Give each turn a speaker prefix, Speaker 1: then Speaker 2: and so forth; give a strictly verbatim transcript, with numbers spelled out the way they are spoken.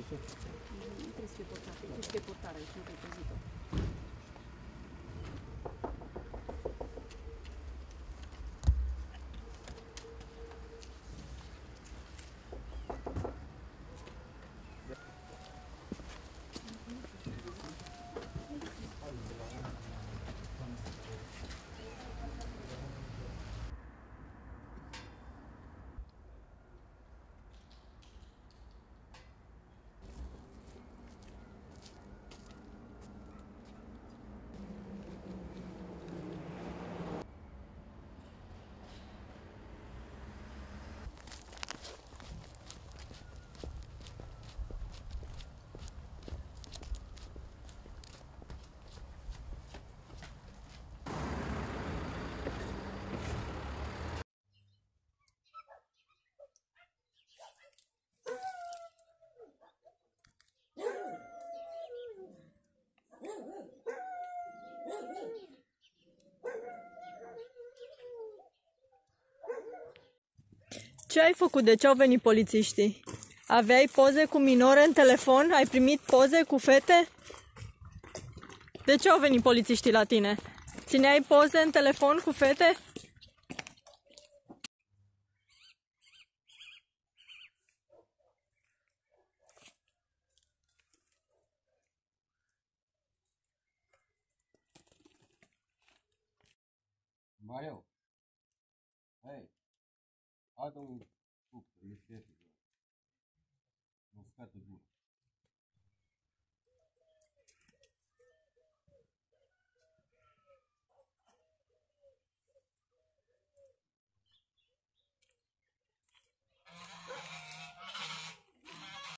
Speaker 1: Nu trebuie să fie portare, trebuie să fie portare, deci nu trebuie păzită.
Speaker 2: Ce ai făcut? De ce au venit polițiștii? Aveai poze cu minore în telefon? Ai primit poze cu fete? De ce au venit polițiștii la tine? Țineai poze în telefon cu fete?
Speaker 3: Mario, hai, adu un cup de fete, nu scade bun.